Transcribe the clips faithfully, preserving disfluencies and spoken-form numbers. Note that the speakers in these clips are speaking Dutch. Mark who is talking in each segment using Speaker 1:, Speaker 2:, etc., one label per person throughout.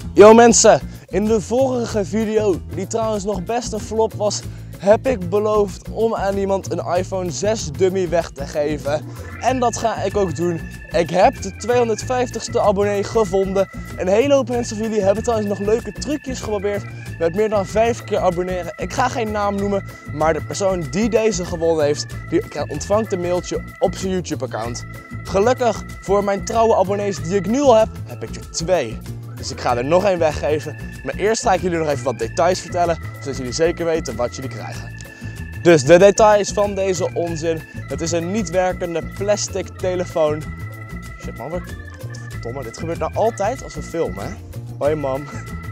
Speaker 1: Yo mensen, in de vorige video, die trouwens nog best een flop was, heb ik beloofd om aan iemand een iPhone zes dummy weg te geven. En dat ga ik ook doen. Ik heb de tweehonderdvijftigste abonnee gevonden. Een hele hoop mensen van jullie hebben trouwens nog leuke trucjes geprobeerd met meer dan vijf keer abonneren. Ik ga geen naam noemen, maar de persoon die deze gewonnen heeft, die ontvangt een mailtje op zijn YouTube account. Gelukkig voor mijn trouwe abonnees die ik nu al heb, heb ik er twee. Dus ik ga er nog één weggeven. Maar eerst ga ik jullie nog even wat details vertellen, zodat jullie zeker weten wat jullie krijgen. Dus de details van deze onzin. Het is een niet werkende plastic telefoon. Shit man, wat verdomme, dit gebeurt nou altijd als we filmen, hè? Hoi mam.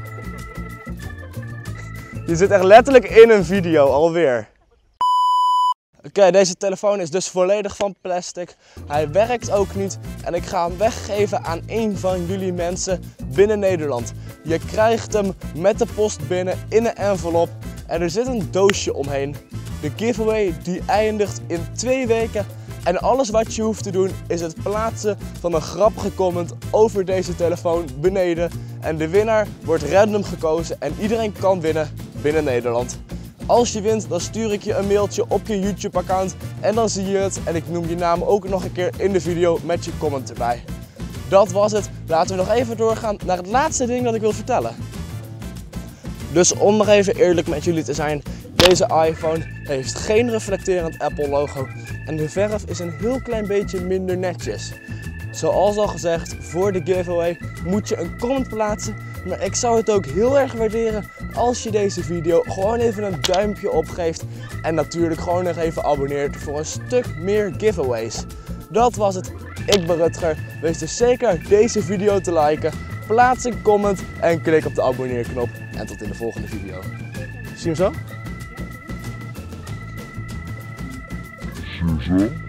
Speaker 1: Je zit echt letterlijk in een video alweer. Oké, okay, deze telefoon is dus volledig van plastic. Hij werkt ook niet en ik ga hem weggeven aan een van jullie mensen binnen Nederland. Je krijgt hem met de post binnen in een envelop en er zit een doosje omheen. De giveaway die eindigt in twee weken en alles wat je hoeft te doen is het plaatsen van een grappige comment over deze telefoon beneden. En de winnaar wordt random gekozen en iedereen kan winnen binnen Nederland. Als je wint, dan stuur ik je een mailtje op je YouTube account en dan zie je het en ik noem je naam ook nog een keer in de video met je comment erbij. Dat was het. Laten we nog even doorgaan naar het laatste ding dat ik wil vertellen. Dus om nog even eerlijk met jullie te zijn, deze iPhone heeft geen reflecterend Apple logo en de verf is een heel klein beetje minder netjes. Zoals al gezegd, voor de giveaway moet je een comment plaatsen, maar ik zou het ook heel erg waarderen als je deze video gewoon even een duimpje opgeeft en natuurlijk gewoon nog even abonneert voor een stuk meer giveaways. Dat was het. Ik ben Rutger. Wees dus zeker deze video te liken, plaats een comment en klik op de abonneerknop. En tot in de volgende video. Zie je hem zo?
Speaker 2: Zie je zo?